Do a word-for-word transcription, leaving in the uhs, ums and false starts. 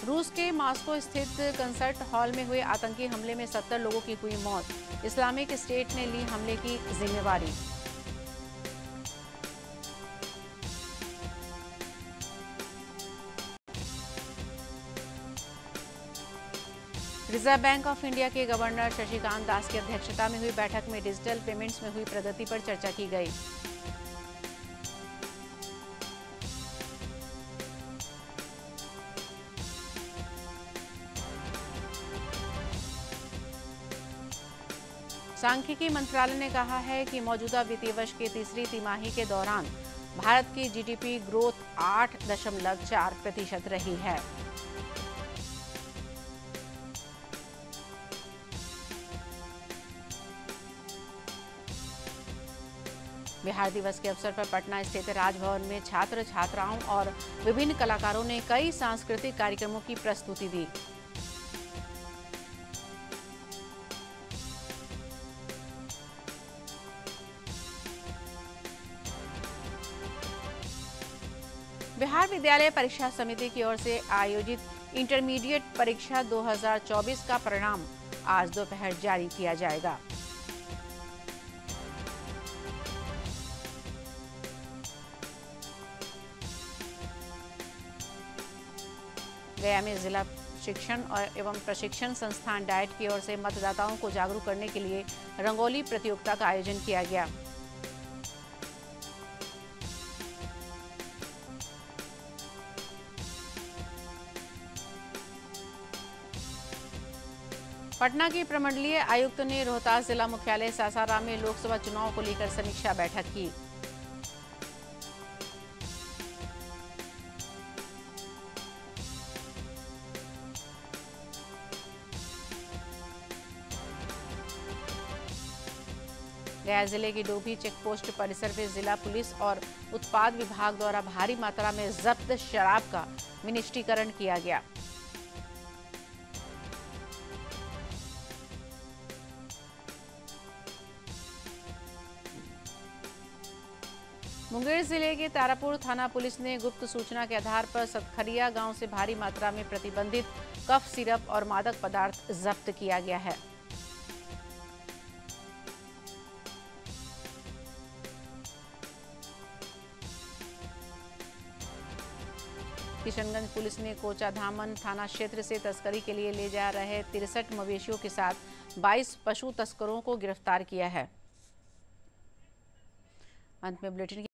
रूस के मॉस्को स्थित कंसर्ट हॉल में हुए आतंकी हमले में सत्तर लोगों की हुई मौत। इस्लामिक स्टेट ने ली हमले की जिम्मेवारी। रिजर्व बैंक ऑफ इंडिया के गवर्नर शशिकांत दास की अध्यक्षता में हुई बैठक में डिजिटल पेमेंट्स में हुई प्रगति पर चर्चा की गई। सांख्यिकी मंत्रालय ने कहा है कि मौजूदा वित्तीय वर्ष के तीसरी तिमाही के दौरान भारत की जीडीपी ग्रोथ आठ दशमलव चार प्रतिशत रही है। बिहार दिवस के अवसर पर पटना स्थित राजभवन में छात्र छात्राओं और विभिन्न कलाकारों ने कई सांस्कृतिक कार्यक्रमों की प्रस्तुति दी। बिहार विद्यालय परीक्षा समिति की ओर से आयोजित इंटरमीडिएट परीक्षा दो हज़ार चौबीस का परिणाम आज दोपहर जारी किया जाएगा। गया में जिला शिक्षण और एवं प्रशिक्षण संस्थान डाइट की ओर से मतदाताओं को जागरूक करने के लिए रंगोली प्रतियोगिता का आयोजन किया गया। पटना के प्रमंडलीय आयुक्त ने रोहतास जिला मुख्यालय सासाराम में लोकसभा चुनाव को लेकर समीक्षा बैठक की। गया जिले की डोभी चेकपोस्ट परिसर में जिला पुलिस और उत्पाद विभाग द्वारा भारी मात्रा में जब्त शराब का विनिष्टीकरण किया गया। मुंगेर जिले के तारापुर थाना पुलिस ने गुप्त सूचना के आधार पर सतखरिया गांव से भारी मात्रा में प्रतिबंधित कफ सिरप और मादक पदार्थ जब्त किया गया है। किशनगंज पुलिस ने कोचाधामन थाना क्षेत्र से तस्करी के लिए ले जा रहे तिरसठ मवेशियों के साथ बाईस पशु तस्करों को गिरफ्तार किया है। अंत में बुलेटिन